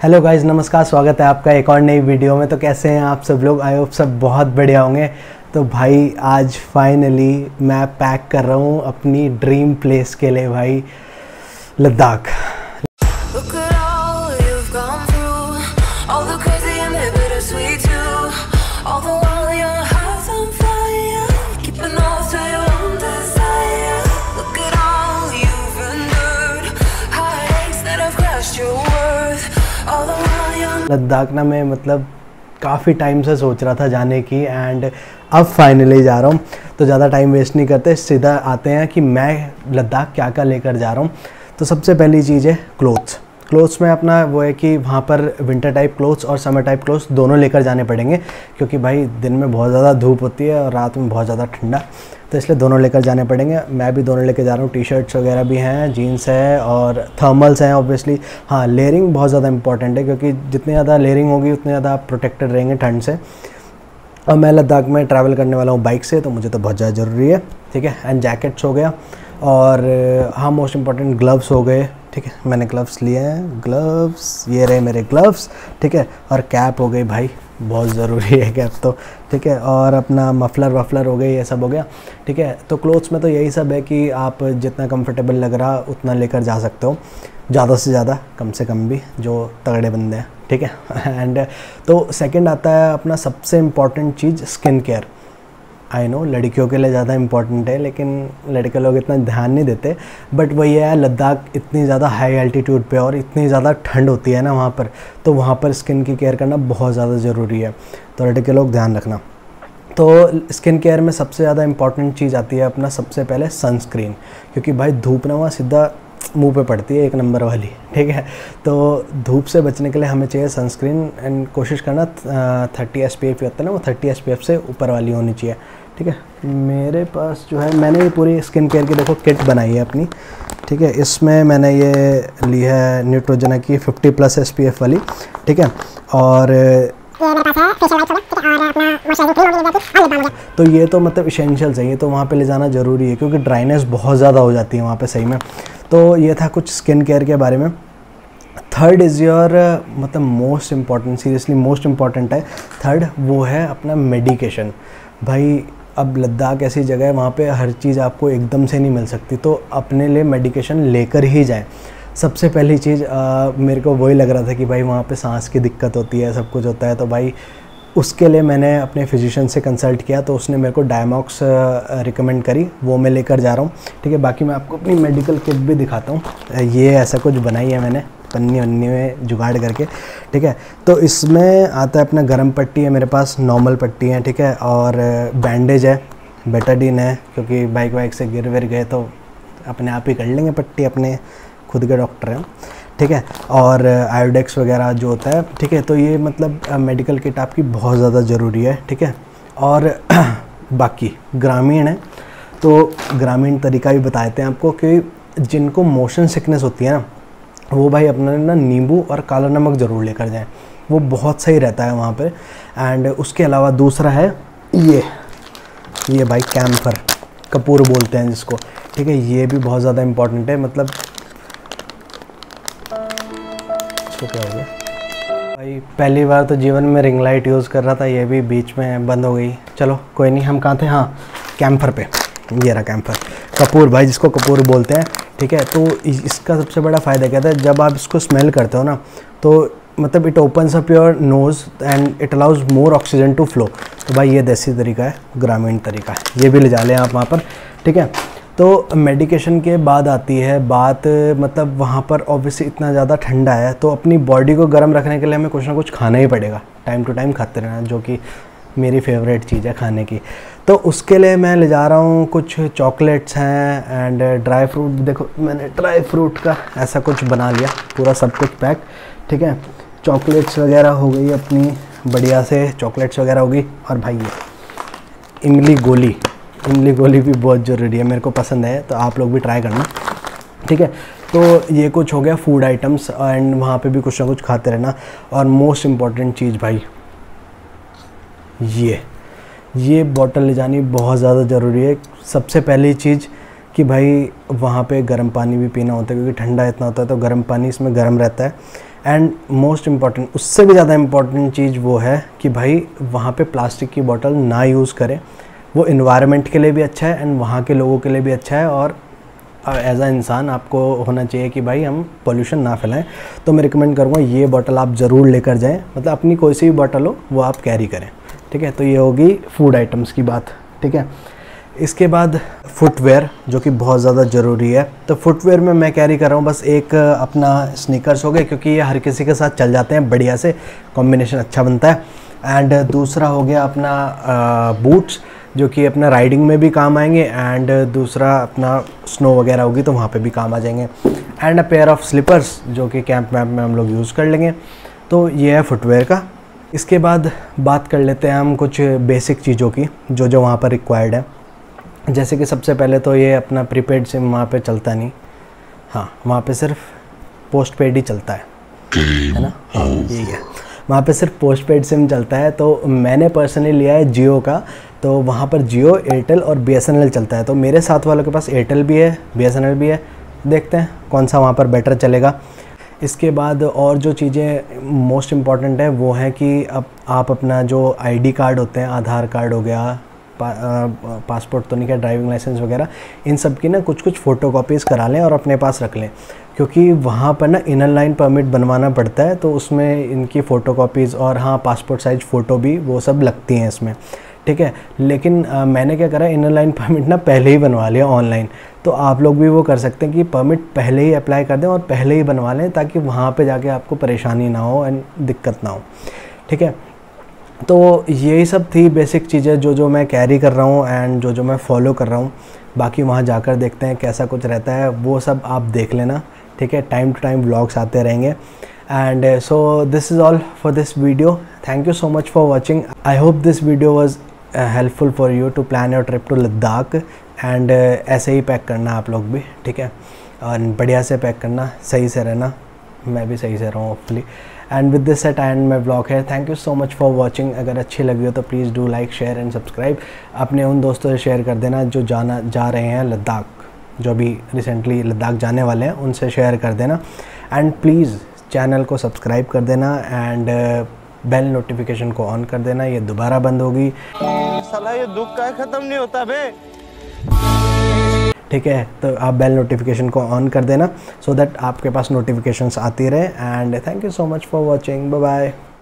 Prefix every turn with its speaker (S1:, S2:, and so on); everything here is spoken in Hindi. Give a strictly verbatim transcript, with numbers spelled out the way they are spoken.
S1: हेलो गाइस, नमस्कार। स्वागत है आपका एक और नई वीडियो में। तो कैसे हैं आप सब लोग? आई होप सब बहुत बढ़िया होंगे। तो भाई आज फाइनली मैं पैक कर रहा हूँ अपनी ड्रीम प्लेस के लिए भाई, लद्दाख। लद्दाख ना मैं मतलब काफ़ी टाइम से सोच रहा था जाने की, एंड अब फाइनली जा रहा हूँ। तो ज़्यादा टाइम वेस्ट नहीं करते, सीधा आते हैं कि मैं लद्दाख क्या क्या लेकर जा रहा हूँ। तो सबसे पहली चीज़ है क्लोथ्स। क्लोथ्स में अपना वो है कि वहाँ पर विंटर टाइप क्लोथ्स और समर टाइप क्लोथ्स दोनों लेकर जाने पड़ेंगे, क्योंकि भाई दिन में बहुत ज़्यादा धूप होती है और रात में बहुत ज़्यादा ठंडा, तो इसलिए दोनों लेकर जाने पड़ेंगे। मैं भी दोनों लेकर जा रहा हूँ। टी शर्ट्स वगैरह भी हैं, जीन्स है और थर्मल्स हैं ऑब्वियसली। हाँ, लेयरिंग बहुत ज़्यादा इंपॉर्टेंट है, क्योंकि जितनी ज़्यादा लेयरिंग होगी उतने ज़्यादा आप प्रोटेक्टेड रहेंगे ठंड से। और मैं लद्दाख में ट्रैवल करने वाला हूँ बाइक से, तो मुझे तो बहुत ज़्यादा ज़रूरी है। ठीक है, एंड जैकेट्स हो गया, और हाँ मोस्ट इम्पॉर्टेंट ग्लव्स हो गए। ठीक है, मैंने ग्लव्स लिए हैं, ग्लव्स ये रहे मेरे ग्लव्स। ठीक है, और कैप हो गई भाई, बहुत ज़रूरी है कैप तो। ठीक है, और अपना मफलर वफलर हो गए, ये सब हो गया। ठीक है, तो क्लोथ्स में तो यही सब है कि आप जितना कंफर्टेबल लग रहा उतना लेकर जा सकते हो, ज़्यादा से ज़्यादा, कम से कम भी, जो तगड़े बंदे हैं। ठीक है, एंड तो सेकंड आता है अपना सबसे इम्पॉर्टेंट चीज़, स्किन केयर। आई नो लड़कियों के लिए ज़्यादा इम्पॉर्टेंट है, लेकिन लड़के लोग इतना ध्यान नहीं देते। बट वही है, लद्दाख इतनी ज़्यादा हाई एल्टीट्यूड पे और इतनी ज़्यादा ठंड होती है ना वहाँ पर, तो वहाँ पर स्किन की केयर करना बहुत ज़्यादा ज़रूरी है। तो लड़के लोग ध्यान रखना। तो स्किन केयर में सबसे ज़्यादा इम्पॉर्टेंट चीज़ आती है अपना सबसे पहले सनस्क्रीन, क्योंकि भाई धूप ना वहाँ सीधा मुंह पे पड़ती है, एक नंबर वाली। ठीक है, तो धूप से बचने के लिए हमें चाहिए सनस्क्रीन, एंड कोशिश करना थर्टी एस पी एफ होता है ना, वो थर्टी एस पी एफ से ऊपर वाली होनी चाहिए। ठीक है, मेरे पास जो है, मैंने ये पूरी स्किन केयर की देखो किट बनाई है अपनी। ठीक है, इसमें मैंने ये ली है न्यूट्रोजेना की fifty plus S P F वाली। ठीक है, और तो ये तो मतलब इसेंशियल्स है, ये तो वहाँ पे ले जाना ज़रूरी है, क्योंकि ड्राइनेस बहुत ज़्यादा हो जाती है वहाँ पे सही में। तो ये था कुछ स्किन केयर के बारे में। थर्ड इज़ योर मतलब most important, seriously most important है थर्ड, वो है अपना मेडिकेशन। भाई अब लद्दाख ऐसी जगह है, वहाँ पे हर चीज़ आपको एकदम से नहीं मिल सकती, तो अपने लिए मेडिकेशन लेकर ही जाएं। सबसे पहली चीज़ मेरे को वही लग रहा था कि भाई वहाँ पे सांस की दिक्कत होती है, सब कुछ होता है, तो भाई उसके लिए मैंने अपने फिजिशियन से कंसल्ट किया, तो उसने मेरे को डायमॉक्स रिकमेंड करी, वो मैं लेकर जा रहा हूँ। ठीक है, बाकी मैं आपको अपनी मेडिकल किट भी दिखाता हूँ। ये ऐसा कुछ बनाई है मैंने पन्नी वन्नी में जुगाड़ करके। ठीक है, तो इसमें आता है अपना गर्म पट्टी है मेरे पास, नॉर्मल पट्टी है। ठीक है, और बैंडेज है, बेटाडीन है, क्योंकि बाइक वाइक से गिर विर गए तो अपने आप ही कर लेंगे पट्टी, अपने खुद के डॉक्टर हैं। ठीक है, और आयोडेक्स वगैरह जो होता है। ठीक है, तो ये मतलब मेडिकल किट आपकी बहुत ज़्यादा ज़रूरी है। ठीक है, और बाकी ग्रामीण है, तो ग्रामीण तरीका भी बताते हैं आपको कि जिनको मोशन सिकनेस होती है ना, वो भाई अपना ना नींबू और काला नमक ज़रूर लेकर जाएं, वो बहुत सही रहता है वहाँ पे। एंड उसके अलावा दूसरा है ये ये भाई कैम्फर, कपूर बोलते हैं जिसको। ठीक है, ये भी बहुत ज़्यादा इम्पॉर्टेंट है। मतलब इसको क्या हो गया भाई, पहली बार तो जीवन में रिंग लाइट यूज़ कर रहा था, ये भी बीच में बंद हो गई। चलो कोई नहीं, हम कहाँ थे? हाँ, कैम्फर पे। ये रहा कैम्फर, कपूर भाई, जिसको कपूर बोलते हैं। ठीक है, तो इसका सबसे बड़ा फ़ायदा क्या था, जब आप इसको स्मेल करते हो ना, तो मतलब it opens up your nose and it allows more oxygen to flow. तो भाई ये देसी तरीका है, ग्रामीण तरीका है, ये भी ले जा लें आप वहाँ पर। ठीक है, तो मेडिकेशन के बाद आती है बात, मतलब वहाँ पर ऑब्वियसली इतना ज़्यादा ठंडा है, तो अपनी बॉडी को गर्म रखने के लिए हमें कुछ ना कुछ खाना ही पड़ेगा, टाइम टू टाइम खाते रहना, जो कि मेरी फेवरेट चीज़ है खाने की। तो उसके लिए मैं ले जा रहा हूँ कुछ चॉकलेट्स हैं एंड ड्राई फ्रूट। देखो मैंने ड्राई फ्रूट का ऐसा कुछ बना लिया, पूरा सब कुछ पैक। ठीक है, चॉकलेट्स वगैरह हो गई अपनी बढ़िया से, चॉकलेट्स वगैरह हो गई। और भाई ये इमली गोली, इमली गोली भी बहुत ज़रूरी है, मेरे को पसंद है, तो आप लोग भी ट्राई करना। ठीक है, तो ये कुछ हो गया फूड आइटम्स, एंड वहाँ पे भी कुछ ना कुछ खाते रहना। और मोस्ट इम्पॉर्टेंट चीज़ भाई, ये ये बॉटल ले जानी बहुत ज़्यादा ज़रूरी है। सबसे पहली चीज़ कि भाई वहाँ पे गर्म पानी भी पीना होता है, क्योंकि ठंडा इतना होता है, तो गर्म पानी इसमें गर्म रहता है। एंड मोस्ट इम्पॉर्टेंट, उससे भी ज़्यादा इम्पॉर्टेंट चीज़ वो है कि भाई वहाँ पे प्लास्टिक की बोतल ना यूज़ करें। वो इन्वायरमेंट के लिए भी अच्छा है एंड वहाँ के लोगों के लिए भी अच्छा है, और एज अ इंसान आपको होना चाहिए कि भाई हम पोल्यूशन ना फैलाएं। तो मैं रिकमेंड करूँगा ये बॉटल आप ज़रूर लेकर जाएं, मतलब अपनी कोई सी भी बॉटल हो वो आप कैरी करें, ठीक है। तो ये होगी फूड आइटम्स की बात, ठीक है। इसके बाद फुटवेयर, जो कि बहुत ज़्यादा ज़रूरी है। तो फुटवेयर में मैं कैरी कर रहा हूँ बस एक अपना स्नीकर्स हो गए, क्योंकि ये हर किसी के साथ चल जाते हैं, बढ़िया से कॉम्बिनेशन अच्छा बनता है। एंड दूसरा हो गया अपना बूट्स, जो कि अपना राइडिंग में भी काम आएंगे, एंड दूसरा अपना स्नो वगैरह होगी तो वहाँ पे भी काम आ जाएंगे। And a pair of slippers, जो कि कैंप वैम्प में हम लोग यूज़ कर लेंगे। तो ये है फुटवेयर का। इसके बाद बात कर लेते हैं हम कुछ बेसिक चीज़ों की जो जो वहाँ पर रिक्वायर्ड है। जैसे कि सबसे पहले तो ये अपना प्रीपेड सिम वहाँ पे चलता नहीं, हाँ वहाँ पे सिर्फ पोस्ट पेड ही चलता है, है ना, हाँ यही है, वहाँ पे सिर्फ पोस्ट पेड सिम चलता है। तो मैंने पर्सनली लिया है जियो का, तो वहाँ पर जियो, एयरटेल और बी एस एन एल चलता है। तो मेरे साथ वालों के पास एयरटेल भी है, बी एस एन एल भी है, देखते हैं कौन सा वहाँ पर बेटर चलेगा। इसके बाद और जो चीज़ें मोस्ट इम्पॉर्टेंट है वो है कि अब आप अपना जो आईडी कार्ड होते हैं, आधार कार्ड हो गया, पा, आ, पासपोर्ट तो नहीं क्या, ड्राइविंग लाइसेंस वगैरह, इन सब की ना कुछ कुछ फ़ोटोकॉपीज़ करा लें और अपने पास रख लें, क्योंकि वहाँ पर ना इनर लाइन परमिट बनवाना पड़ता है, तो उसमें इनकी फ़ोटोकॉपीज़ और हाँ पासपोर्ट साइज़ फ़ोटो भी वो सब लगती हैं इसमें, ठीक है। लेकिन आ, मैंने क्या करा, इनर लाइन परमिट ना पहले ही बनवा लिया ऑनलाइन। तो आप लोग भी वो कर सकते हैं कि परमिट पहले ही अप्लाई कर दें और पहले ही बनवा लें, ताकि वहाँ पे जाके आपको परेशानी ना हो एंड दिक्कत ना हो, ठीक है। तो यही सब थी बेसिक चीज़ें जो जो मैं कैरी कर रहा हूँ एंड जो जो मैं फॉलो कर रहा हूँ। बाकी वहाँ जाकर देखते हैं कैसा कुछ रहता है, वो सब आप देख लेना, ठीक है। टाइम टू टाइम व्लॉग्स आते रहेंगे। And so this is all for this video. Thank you so much for watching. I hope this video was helpful for you to plan your trip to Ladakh. And ऐसे ही पैक करना आप लोग भी, ठीक है, और बढ़िया से पैक करना, सही से रहना, मैं भी सही से रहा हूँ hopefully. And with this set and मैं ब्लॉग है। Thank you so much for watching. अगर अच्छी लगी हो तो please do like, share and subscribe. अपने उन दोस्तों से शेयर कर देना जो जाना जा रहे हैं लद्दाख, जो भी रिसेंटली लद्दाख जाने वाले हैं, उनसे शेयर कर देना। एंड प्लीज़ चैनल को सब्सक्राइब कर देना एंड बेल नोटिफिकेशन को ऑन कर देना, ये दोबारा बंद होगी।
S2: साला ये दुख का खत्म नहीं होता बे,
S1: ठीक है। तो आप बेल नोटिफिकेशन को ऑन कर देना सो दैट आपके पास नोटिफिकेशंस आती रहे। And thank you so much for watching, bye bye.